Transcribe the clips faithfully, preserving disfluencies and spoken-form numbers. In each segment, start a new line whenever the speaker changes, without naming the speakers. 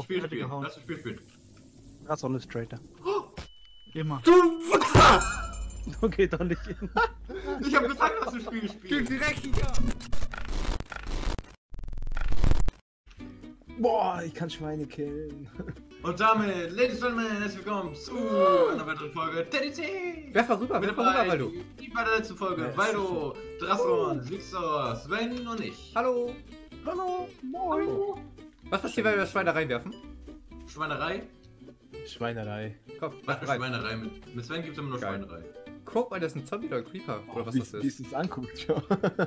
Spiel spielen. Lass das Spiel spielen.
Drasron ist Traitor.
Oh,
Immer.
du Wichser!
So geht doch nicht hin.
Ich hab gesagt, lass das Spiel spielen.
Du Dreckiger!
Boah, ich kann Schweine killen.
Und damit, Ladies and Gentlemen, herzlich willkommen zu einer weiteren Folge T D T!
Werf mal rüber, werf mal rüber, Waldo.
Wie bei der letzten Folge,
Ja,
Waldo, Drasron, Jigsaw, Sven und ich.
Hallo!
Hallo, moin.
Hallo. Was passiert, wenn wir das Schweine reinwerfen?
Schweinerei?
Schweinerei.
Komm,
Was für
rein.
Schweinerei? Mit, mit Sven gibt's immer nur
Geil.
Schweinerei.
Guck mal, das ist ein Zombie oder ein Creeper. Oder was
wie,
das
Wie
ist.
es uns anguckt, schon.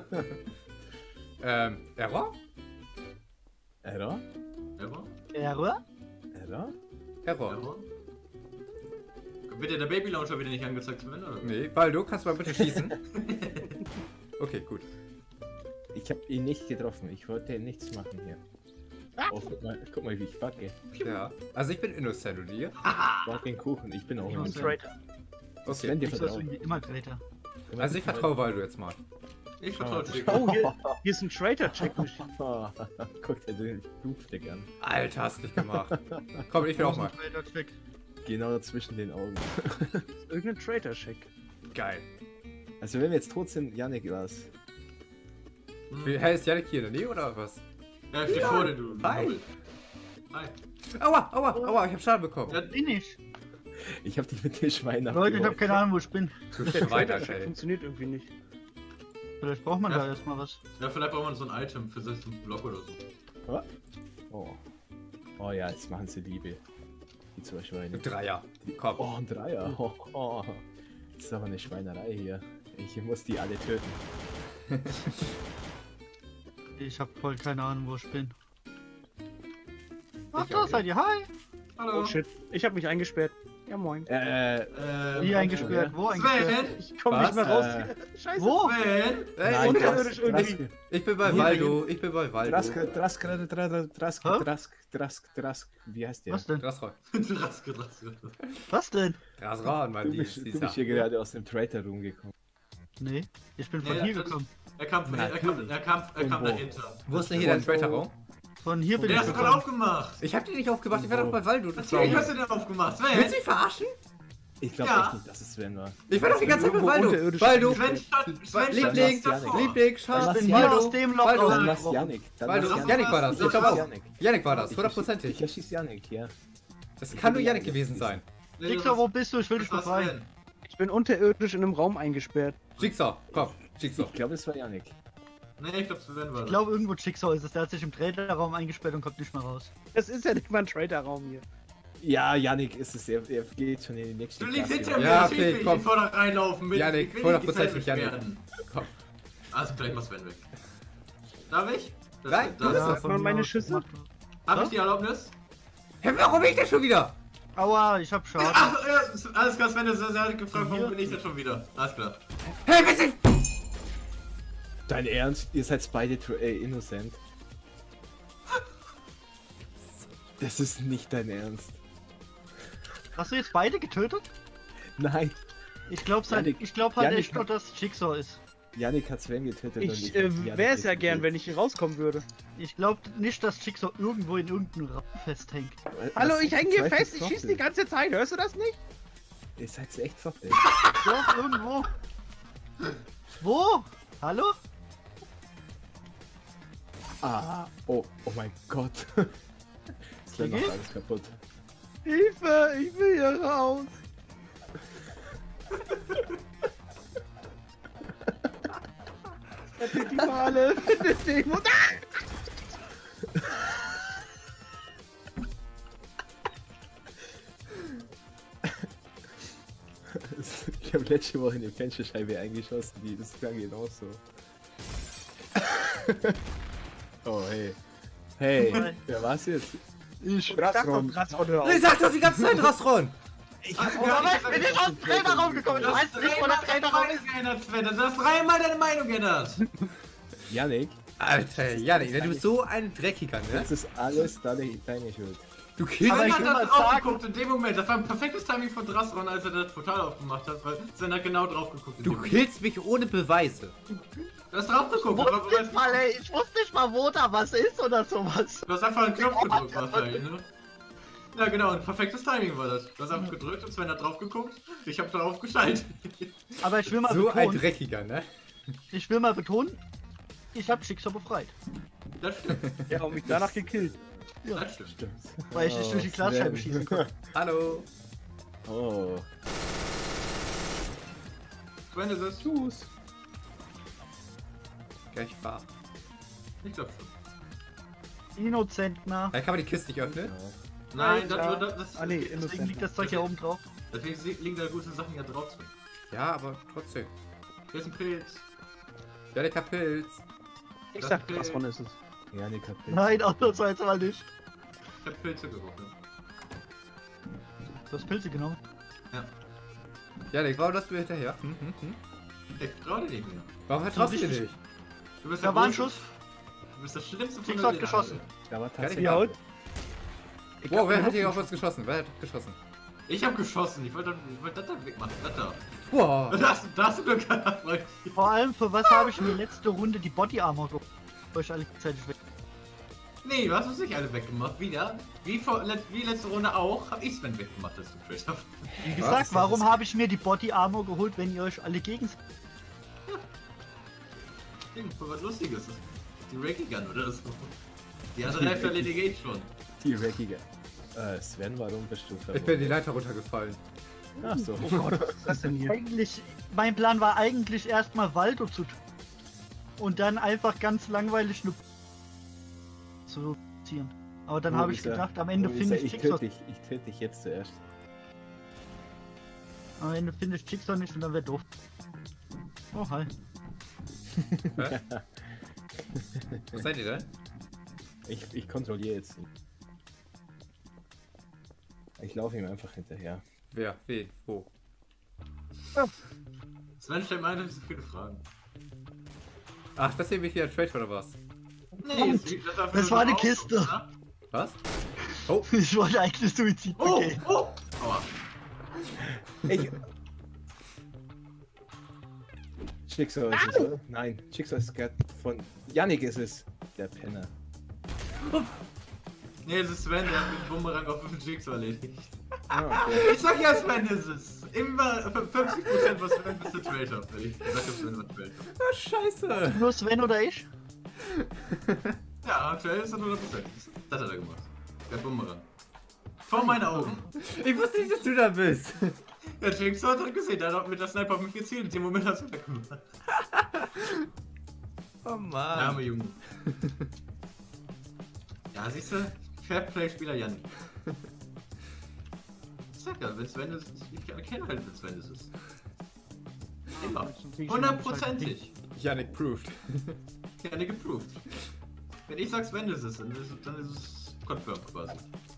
Ähm, Error?
Error?
Error?
Error?
Error?
Error.
Error? Wird dir der Baby Launcher wieder nicht angezeigt, Sven, oder?
Nee, Waldo, kannst du mal bitte schießen? Okay, gut.
Ich hab ihn nicht getroffen. Ich wollte nichts machen hier. Oh, guck mal, guck mal, wie ich backe.
Ja. Also ich bin Innocent und ihr?
Ich backe den Kuchen. Ich bin auch
Ich
ein
bin
Traitor.
Das
Okay.
werden dir
Ich war
vertrauen.
irgendwie immer Traitor.
Also ich vertraue Waldo jetzt mal.
Ich vertraue
Ah.
dir.
Oh, hier, hier ist ein Traitor-Check.
Oh, guck dir den Blutfleck an.
Alter, hast du nicht gemacht. Komm, ich will auch mal.
Traitor-Check.
Genau zwischen den Augen.
Irgendein Traitor-Check.
Geil.
Also wenn wir jetzt tot sind, Yannick war's.
Wie, hey, ist Janik hier in der Nähe oder was?
Ja, ich steh vor dir, du.
Hi.
Hobbit. Hi.
Aua, aua, aua, ich hab Schaden bekommen.
Ja,
Bin ich.
Ich hab dich mit dem Schwein
Leute, ich hab keine Ahnung, wo ich bin.
Du
Der
Schweiner,
Traitor-Check
ey.
funktioniert irgendwie nicht.
Vielleicht braucht man
Ja.
da erstmal was.
ja, vielleicht braucht man so ein Item für so einen Block oder so.
Oh. Oh ja, jetzt machen sie Liebe. Die zwei Schweine.
Dreier. Komm.
Oh, ein Dreier. Oh, oh. Das ist aber eine Schweinerei hier. Ich muss die alle töten.
Ich hab voll keine Ahnung, wo ich bin. Ach,
Ich
da
auch
seid ihr. Hi.
Hallo.
Oh shit, ich hab mich eingesperrt. Ja moin.
Äh,
Ähm,
Wie eingesperrt? Wo eingesperrt?
Sven!
Ich komm
Was?
nicht mehr raus.
Äh,
Scheiße.
Wo?
Sven!
Ey,
Nein,
ich,
unterirdisch
Drask,
irgendwie.
ich bin bei
Hier,
Waldo, ich bin bei Waldo.
Drask, Drask, Drask, Drask,
Hä?
Drask, Drask, Drask, wie heißt der?
Was denn?
Drasron.
Draske, Draske.
Was denn?
Drasron, Mann,
Du
die
bist,
die
du bist hier
Sache.
gerade aus dem Traitor Room gekommen.
Nee, ich bin von
Nee,
hier
das-
gekommen.
Er kam, von, er kam, er kam, er
Von
kam
wo?
dahinter.
Wo ist denn hier dein Traitor-Raum?
Von hier bin
Der
ich
hast du gerade
gekommen.
aufgemacht.
Ich hab den nicht aufgemacht, ich war doch bei Waldo. Das war
Natürlich hast du den aufgemacht.
Willst du
Sven!
mich verarschen?
Ich glaube
Ja.
echt nicht, dass es Sven war.
Ich war doch die ganze Zeit bei
Irgendwo
Waldo.
unterirdisch.
Waldo,
Sven stand, Sven
Liebling,
stand direkt davor.
Liebling,
Dann
Schatz,
lass
Ich bin
Waldo,
hier aus dem Loch
Waldo,
Dann lass
rausgebrochen.
Yannick. Dann
Waldo,
lass
Janik
Yannick.
war das.
Ich
Ich glaube
lass
auch.
Yannick.
Janik war das,
Ich
hundertprozentig.
erschieß Yannick, ja.
Das kann nur Janik gewesen sein.
Nee,
Jigsaw, wo bist du? Ich will dich
das war
befreien.
Sven.
Ich bin unterirdisch in einem Raum eingesperrt.
Jigsaw, komm, Jigsaw.
Ich glaube, es war Yannick.
Nee, ich glaube, Sven war
Ich
das.
glaube, irgendwo Jigsaw ist es. Der hat sich im Traitorraum eingesperrt und kommt nicht mehr raus.
Das ist ja nicht mal ein Traitor-Raum hier.
Ja, Yannick ist es. Er, er geht schon in die nächste
Du liegst
Klasse.
hinter mir,
Ja,
ich will
okay,
nicht
komm.
vorne reinlaufen. Mit,
Janik,
ich will
hundertprozentig
nicht
Janik.
gefährlich werden.
Komm.
Also, gleich mal Sven weg. Darf ich? Das,
Nein,
das,
du bist das.
von
mal
mir
meine
aus
Schüsse?
gemacht.
Hab ich die Erlaubnis?
Hä, warum bin ich denn schon wieder?
Aua, ich hab Schaden.
Ach, ja, alles klar, Sven, das hat gefragt, warum
Hier?
bin ich denn schon wieder? Alles klar.
Hey, bitte!
Dein Ernst? Ihr seid beide tr- äh, innocent. Das ist nicht dein Ernst.
Hast du jetzt beide getötet?
Nein,
Ich glaub's halt,
Yannick-
ich glaub halt
Yannick
echt nur, dass Jigsaw ist.
Yannick hat Sven getötet. und
Ich
hab
äh,
Yannick
wäre es ja
getötet.
gern, wenn ich hier rauskommen würde.
Ich glaub nicht, dass Jigsaw irgendwo in irgendeinem Raum festhängt.
Was
Hallo,
sind
ich hänge
die
hier
zwei
fest, ich
für
schieße die
Trottel?
ganze Zeit, hörst du das nicht?
Ihr seid so echt Trottel.
Doch, irgendwo. Wo? Hallo?
Ah, oh, oh mein Gott. Sven macht
geht's?
alles kaputt.
Hilfe, ich will hier raus. Rettet die Male, rettet die Mutter.
Ich habe letzte Woche eine Fensterscheibe eingeschossen, die ist klang genauso. Oh hey. Hey,
Nein.
wer war's jetzt?
Ich.
Drasron.
Drasron, hör auf.
Ich sag doch die ganze Zeit Drasron!
Ich
Ach,
hab
ja,
Aber
ich
ich bin nicht aus dem Traitorraum gekommen. Du
Du hast
weißt nicht, wo der
dreimal deine
Traitorraum
Meinung geändert, Sven. Du hast dreimal deine Meinung geändert.
Yannick,
Alter, Janik, du bist so ein Dreckiger, ne?
das ist alles deine, deine Schuld.
Du killst
Aber
Sven
ich
mich.
hat
will
da
mal
drauf
sagen-
geguckt in dem Moment. Das war ein perfektes Timing von Drasron, als er das Portal aufgemacht hat, weil Sven hat genau drauf geguckt. in
Du
dem Moment.
killst mich ohne Beweise.
Du hast drauf geguckt.
Ich
aber-
wusste nicht mal, ey, ich wusste nicht mal, wo da was ist oder sowas.
Du hast einfach einen Knopf gedrückt wahrscheinlich, ne? Ja genau, ein perfektes Timing war das. Du hast einfach gedrückt und Sven hat drauf geguckt. Ich habe darauf geschaltet.
Aber ich will mal
So ein
betonen,
Dreckiger, ne?
ich will mal betonen, ich hab Schicksal befreit.
Das stimmt.
Ja, und mich danach gekillt. Ja,
Das stimmt.
Stimmt.
weil ich nicht durch die Glasscheibe schießen konnte.
Hallo.
Oh.
Sven ist es.
Tschüss.
Gleich fahr.
Ich glaube schon.
Innocent, na.
Dann kann man die Kiste nicht öffnen.
Nein,
Alter.
das, das, das,
Ah nee,
deswegen,
deswegen liegt das Zeug hier oben drauf.
deswegen liegen da gute Sachen ja drauf. Sven.
Ja, aber trotzdem.
Hier ist ein Pilz.
Ja, der Pilz.
Ich
Das
sag,
Pilz.
was von ist es?
Ja, die Kapitel.
Nein, ausnahmsweise mal nicht.
Ich hab Pilze gerochen.
Du hast Pilze genommen.
Ja, ich warum das du hinterher? Hm, hm, hm.
Ich trau dir nicht mehr.
Warum vertraust du dir
richtig-
nicht?
Du bist
Da
der
war ein
Große.
Schuss.
Du bist das Schlimmste von
Fix
der
hat geschossen.
Da war
Kann ich
tatsächlich.
Ja,
auch.
und? Ich
Wow,
hab
wer
nur
hat hier
Luft-
auf uns geschossen? Wer hat geschossen?
Ich hab geschossen. Ich wollte ich wollte das da wegmachen. Das da.
Wow.
Da hast, da hast du Glück gehabt, Freund.
Vor allem, für was habe ich mir letzte Runde die Body Armor geholt? Weil ich alle gleichzeitig weg.
Nee, du hast uns nicht alle weggemacht. Wieder. Wie, vor, let, wie letzte Runde auch, hab ich Sven weggemacht, dass du Crit hast.
Wie
Was?
gesagt, warum habe ich mir die Body Armor geholt, wenn ihr euch alle gegen...
Ding, voll was Lustiges. Die Reiki Gun oder so. Die andere Hälfte erledige ich schon.
Die Reckige. Äh, Sven, warum bist du
Ich bin
verloren?
die Leiter runtergefallen.
Ach so.
Oh Gott, was ist das denn hier? Eigentlich, mein Plan war eigentlich erstmal Waldo zu tun. Und dann einfach ganz langweilig eine zu ziehen. Aber dann
Wo
habe ich
ist er?
gedacht, am Ende
Wo ist
finde
er?
ich
ich
Jigsaw.
töte dich, ich töte dich jetzt zuerst.
Am Ende finde ich Jigsaw nicht und dann wäre doof. Oh, hi.
Hä? Wo seid ihr denn?
Ich, ich kontrolliere jetzt. Ich laufe ihm einfach hinterher.
Wer? Wie? Wo?
Sven stellt mir eigentlich so viele Fragen.
Ach, das hier bin ich wieder ein Trade oder was?
Nee, das, das war, für
Das
so
war
einen
eine
Ausdruck,
Kiste.
ne?
Was? Oh,
Ich wollte eigentlich Suizid
Oh,
begehen.
oh! Aua.
Ich. Jigsaw ist es, oder? Nein, Jigsaw ist gerade von. Yannick ist es. Der Penner.
Nee, es ist Sven, der hat mit Bumerang auf den Jigsaw erledigt.
Ah, okay.
Ich sag ja, Sven ist es. Immer fünfzig Prozent was Sven bis der Trade hat. Ich sag ja, Sven was Trade hat.
oh scheiße.
Nur Sven oder ich?
Ja, aktuell ist er hundert Prozent. Das hat er gemacht. Der Bumerang. Vor meinen Augen.
Ich wusste nicht, dass du da bist.
Der Jigsaw hat gesehen, der hat mit der Sniper auf mich gezielt. In dem Moment hat er weggemacht.
Oh
Der
Mann.
arme Junge. Ja, siehst du? Fairplay-Spieler Jan. Ich sag ja, wenn Sven es ist, ich erkenne halt, wenn Sven es ist. Immer. Hundertprozentig.
Yannick proved.
Ja, nicht geproved. Wenn ich sag Sven ist es, dann ist, dann ist es confirmed quasi.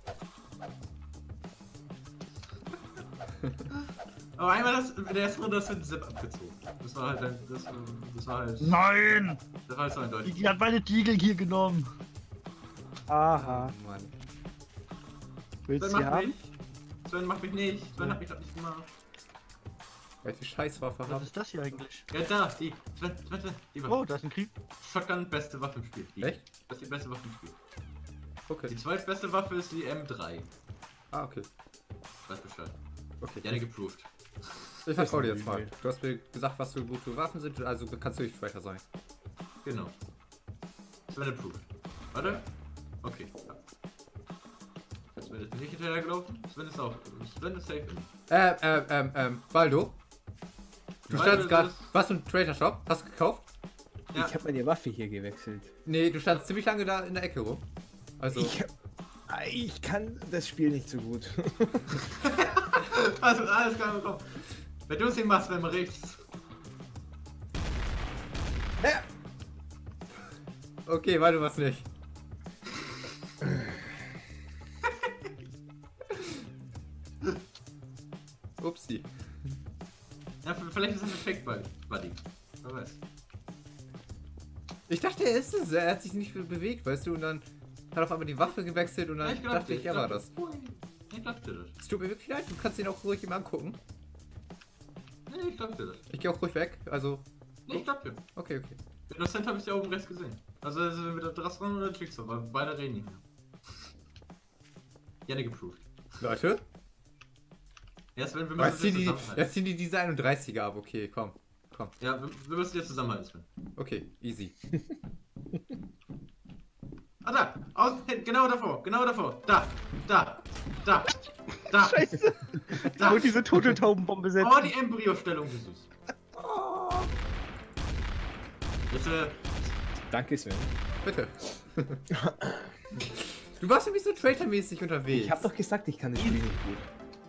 Aber einmal das, in der ersten Runde hast du den Zip abgezogen. Das war halt, ein- das, das war halt,
Nein!
das war halt so eindeutig.
Die hat meine Diegel hier genommen. Aha.
Oh Mann.
Willst
Sven
du sie
macht
haben?
mich. Sven macht mich nicht. Sven hat mich das nicht gemacht.
Welche Scheißwaffe
Was
haben?
ist das hier eigentlich?
Ja, da, die. Sven, Sven, Sven, die Waffe.
Oh, da ist ein Krieg.
Shotgun, beste Waffe im Spiel. Die.
Echt?
Das ist die beste Waffe im Spiel.
Okay.
Die zweitbeste Waffe ist die M drei.
Ah, okay.
Weiß Bescheid.
Okay.
Gerne geproved.
Ich vertraue dir jetzt mal. Du hast mir gesagt, was für gute Waffen sind, also kannst du nicht Traitor sein.
Genau. Sven approved. Warte. Okay. Ja. Sven ist nicht hinterhergelaufen. Sven ist auch. Sven ist safe.
Ähm, ähm, ähm, ähm, Baldo? Du
Baldo
standst
ist
gerade.
es-
Warst du im Trader Shop? Hast du gekauft?
Ja.
Ich habe meine Waffe hier gewechselt.
Nee, du standst ziemlich lange da in der Ecke rum. Also.
Ich, Ah, ich kann das Spiel nicht so gut.
Also, alles klar, komm. Wenn du es nicht machst, wenn man rechts.
Okay, warte was nicht. Upsi.
Ja, vielleicht ist es ein Fake Buddy. Wer weiß.
Ich dachte, er ist es. Er hat sich nicht bewegt, weißt du, und dann hat auf einmal die Waffe gewechselt und
Ja,
dann
ich glaub
dachte
dir,
ich, er war
glaub
das.
dir. Ich glaub dir das.
Es tut mir wirklich leid, du kannst ihn auch ruhig ihm angucken.
Nee, ich glaub dir das.
Ich gehe auch ruhig weg, also.
Nee, ich glaub dir.
Okay, okay.
Innocent habe ich da oben rechts gesehen. Also, also wieder Drastron oder Jigsaw, weil beide reden nicht mehr. Gerne geproved.
Leute,
Ja, Sven, wir
jetzt
müssen
ziehen,
jetzt
die,
zusammenhalten.
jetzt ziehen die diese einunddreißiger ab. Okay, komm. Komm.
Ja, wir, wir müssen jetzt zusammenhalten, Sven.
Okay, easy.
Ah, da! Aus, hin, genau davor, genau davor. Da, da, da, da.
Scheiße.
Da.
Und diese Turteltaubenbombe setzen.
Oh, die Embryo-Stellung, wie süß. Jetzt, äh,
Danke, Sven.
Bitte. Du warst irgendwie so Traitor-mäßig unterwegs.
Ich hab doch gesagt, ich kann das Spiel nicht gut.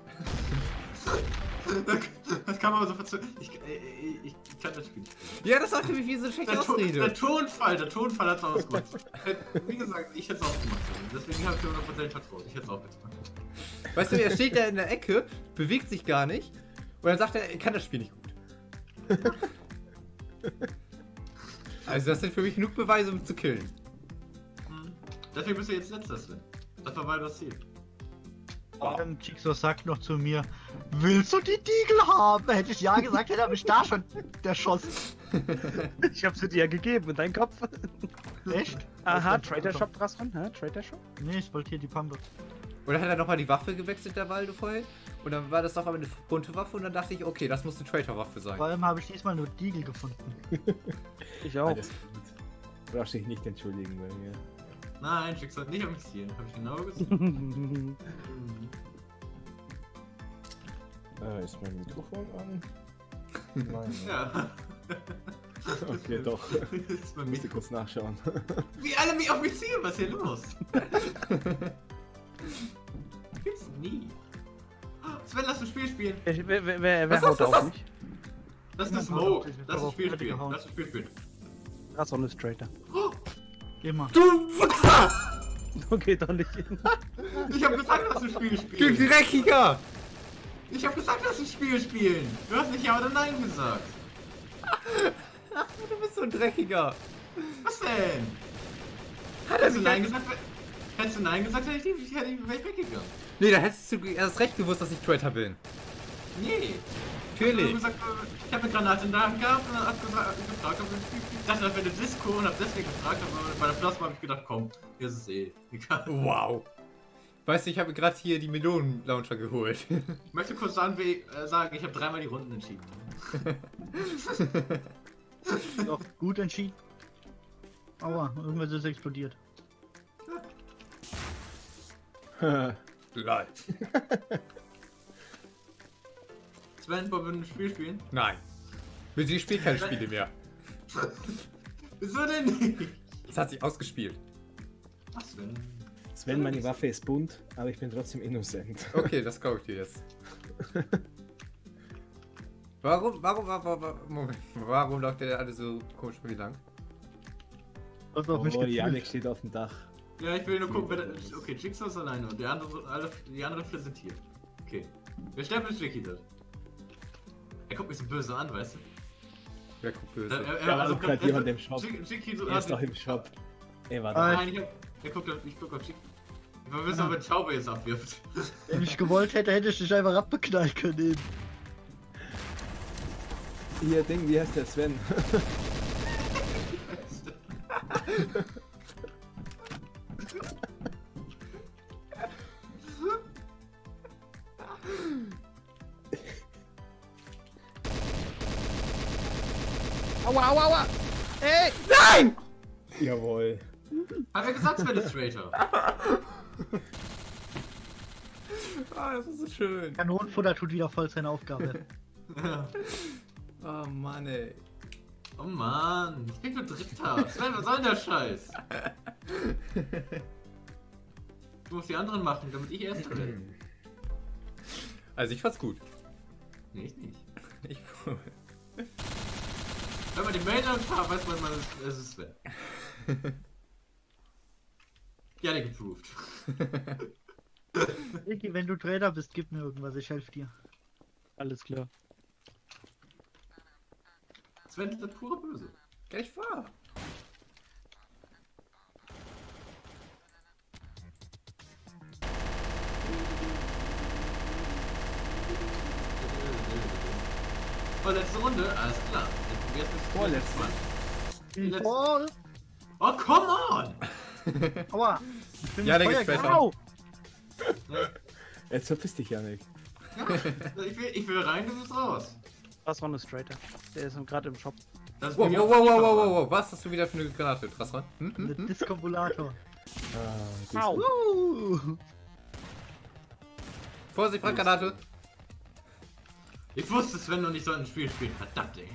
das kann man aber so verzögern. Ich, äh, ich, ich kann das Spiel nicht.
Ja, das war für mich wie so eine schlechte
Der, To-
Ausrede.
der Tonfall, der Tonfall hat es ausgemacht. Wie gesagt, ich hätte es auch gemacht. Deswegen habe ich dir hundert Prozent vertraut. Ich hätte es auch gemacht.
Weißt du, er steht da in der Ecke, bewegt sich gar nicht und dann sagt er, er kann das Spiel nicht gut. Also das sind für mich genug Beweise, um zu killen.
Hm. Deswegen bist du jetzt letzter, Sven. Das war mal das Ziel.
Ähm, Jigsaw sagt noch zu mir, willst du die Diegel haben? Hätte ich ja gesagt, hätte er mich da schon erschossen.
Ich hab sie dir gegeben in deinen Kopf.
Echt?
Aha, Trader Shop dran, hä? Trader Shop?
Nee, ich wollte hier die Pampe.
Und dann hat er nochmal die Waffe gewechselt, der Waldo vorhin. Und dann war das doch aber eine bunte Waffe und dann dachte ich, okay, das muss eine Traitor-Waffe sein.
Vor allem habe ich diesmal nur Diegel gefunden.
Ich auch.
Alles gut. Brauchst dich nicht entschuldigen bei mir.
Nein, Schicksal nicht am Ziel. Hab ich genau gesehen.
Äh, ist mein Mikrofon an? Nein.
Ja.
Okay, doch.
Das ist bei mir.
Musste kurz nachschauen.
Wie alle mich auf mich zielen, was ist hier los? Gibt's nie. Sven, lass ein Spiel spielen.
Wer, wer, wer, wer
Was,
haut
was,
da
was,
auf
was?
mich?
Das ist das
Ja,
Smoke.
ich hab
Lass ein
darauf
Spiel spielen.
gehauen.
Lass ein Spiel spielen.
Krass, on ist Trader.
Immer.
Du Wichser!
Okay, doch nicht.
Ich hab gesagt, lass ein Spiel
Du
spielen.
Dreckiger!
Ich hab gesagt, lass ein Spiel spielen. Du hast nicht ja oder nein gesagt.
Du bist so ein Dreckiger.
Was denn?
Hat
Hättest du nein gesagt, hättest du nein gesagt, hätte ich, hätte ich, wäre ich weggegangen.
Nee, da hättest du erst recht gewusst, dass ich Traitor bin.
Nee. Ich
Natürlich.
hab gesagt, ich hab eine Granate in der Hand gehabt und dann hab gefragt, gefragt ob ich ein Spiel spiele. Ich dachte, das wäre eine Disco und hab deswegen gefragt, aber bei der Plasma hab ich gedacht, komm, hier ist es eh. Egal.
Wow. Weißt du, ich habe gerade hier die Melonen-Launcher geholt.
Ich möchte kurz sagen, wie, äh, sagen ich habe dreimal die Runden entschieden.
Doch, gut entschieden. Aua, irgendwas ist explodiert.
Lol.
Sven, wollen wir ein Spiel spielen?
Nein. Mit dir spielt keine Spiele mehr.
Wieso denn nicht?
Das hat sich ausgespielt.
Ach, Sven.
Sven, meine Waffe ist bunt, aber ich bin trotzdem innocent.
Okay, das glaube ich dir jetzt. Warum, warum, warum, warum, Moment, warum läuft der alle so komisch wie lang?
Was auf mich
Oh, Janik
gefühlt.
steht auf dem Dach.
Ja, ich will nur gucken, wer da, okay, Jigsaw ist alleine und der andere, alle, die anderen vier sind hier. Okay. Wer sterben ist Jiggy dort? Er guckt mich so böse an, weißt du?
Wer guckt
Er,
böse?
er, er,
Ja,
also,
also gerade jemand im Shop.
Jig- Jiggy so
Er ist doch im Shop. Er war
Ah,
da.
Nein, ich, hab, er guckt auf, ich guck auf Jiggy. Ich will wissen, ob er Taube jetzt abwirft.
Wenn ich gewollt hätte, hätte ich dich einfach abbeknallen können eben.
Hier, Ding, wie heißt der Sven?
Aua, aua, aua! Ey!
Nein!
Jawohl.
Hat er gesagt, Sven ist Traitor?
Ah, das ist so schön.
Kanonenfutter tut wieder voll seine Aufgabe.
Oh Mann, ey.
Oh Mann, ich bin nur Dritter. Sven, was soll denn der Scheiß? Du musst die anderen machen, damit ich Erster werde.
Also ich fand's gut.
Nee, ich nicht.
Ich,
Wenn man die Mail anschaut, weiß man, man ist, es ist Sven. Ja, der geproved.
Ricky, wenn du Trader bist, gib mir irgendwas, ich helfe dir.
Alles klar.
Sven ist der pure Böse.
ja, ich war.
Vorletzte Runde, alles klar. Jetzt bist du
Vorletzte.
Die letzte-
Oh,
Oh, come on!
aua. Ich bin
Ja,
mit
der
Feuer
geht besser.
gegangen. Au.
Jetzt verpiss dich, Janik.
Ich will, ich will rein, du musst raus.
Das war eine Straighter. Der ist gerade im Shop.
Das ist
Wow,
bei mir
wow,
auch
wow,
nicht
wow, wow,
verraten.
wow, wow, was hast du wieder für eine Granate? Drasran? Hm, hm,
Der
hm?
Diskobulator.
Ah, die ist
Au.
gut.
Uh.
Vorsicht, Brandgranate!
Ich wusste, Sven und ich sollten ein Spiel spielen. Verdammt, ey.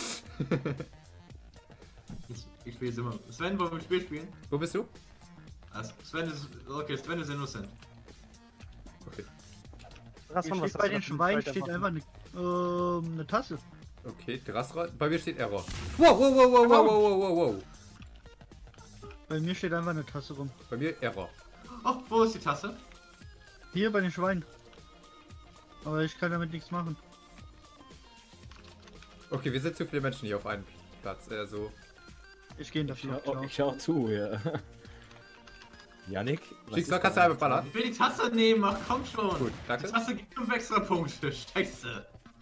ich ich spiele es immer. Sven, wollen wir ein Spiel spielen?
Wo bist du?
Also, Sven ist. Okay, Sven ist innocent.
Okay.
Das
Hier
von was
steht bei
hast du
den
da für
Schweinen
Straighter
steht
machen?
einfach eine, ähm, eine Tasse.
Okay, Drasran. Bei mir steht Error. Wow, wow, wow, wow, wow, wow, wow, wow.
Bei mir steht einfach eine Tasse rum.
Bei mir Error.
Oh, wo ist die Tasse?
Hier bei den Schweinen. Aber ich kann damit nichts machen.
Okay, wir sind zu viele Menschen hier auf einem Platz. Äh, so.
Ich gehe in das
Ich schau,
Schau.
ich schau zu, ja. Janik? was
Schickst
ist
du, kannst du
dein
einmal ballern?
Ich will die Tasse nehmen, ach komm schon.
Gut,
Die
danke.
Tasse gibt fünf extra Punkte. Scheiße.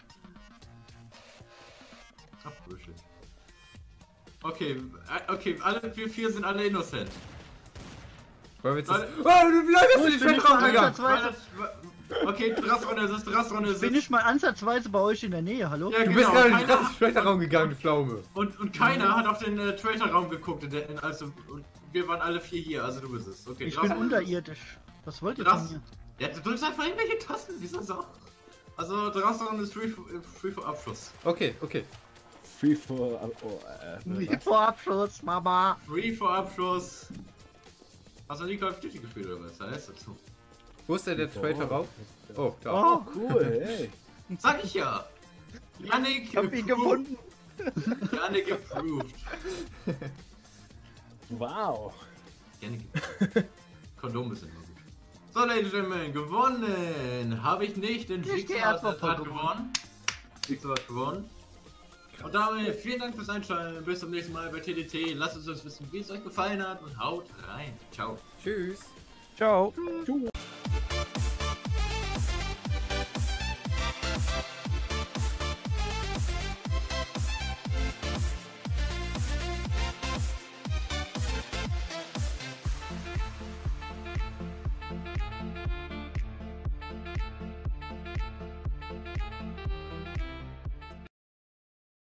Abbüschel. Okay, äh, okay, alle wir vier sind alle innocent.
Wollen wir jetzt das...
Leute-
Oh, wie lange bist du
ich
nicht
bin
schlecht
nicht mal
rausgegangen?
ansatzweise,
Okay, Drasrunde ist es, Drasrunde ist
bin
es.
nicht mal ansatzweise bei euch in der Nähe, hallo?
Ja,
Du bist
genau,
gerade in
keiner-
den schlechter Raum gegangen, du Pflaume.
Und, und keiner hat auf den äh, Traitor-Raum geguckt, in der, in, also, und wir waren alle vier hier, also du bist es. Okay,
Ich
Drasrunde
bin
ist es.
unterirdisch. Was wollt ihr
Dras-
von mir?
Ja, du drückst einfach irgendwelche Tasten, wieso so? Also, Drasrunde ist free, for- äh, free for Abschluss.
Okay, okay.
Free for... Oh, äh,
Wie
was?
vor Abschluss, Mama.
Free for Abschluss. Hast du nie Call of Duty gespielt oder was? Da ist dazu.
Wo ist denn der Traitor Raum? Oh, da.
Oh,
Cool, ey.
Sag ich ja! Yannick
ich hab ihn
approved.
gefunden.
Yannick approved.
Wow.
Yannick approved. Kondom ist immer gut. So, Ladies and Gentlemen, gewonnen habe ich nicht, denn
Ich
Jigsaw
geh
hat,
erst mal
hat
voll
gewonnen. Jigsaw hat gewonnen. Und damit vielen Dank fürs Einschalten. Bis zum nächsten Mal bei T D T. Lasst uns das wissen, wie es euch gefallen hat und haut rein. Ciao.
Tschüss.
Ciao.
Tschüss.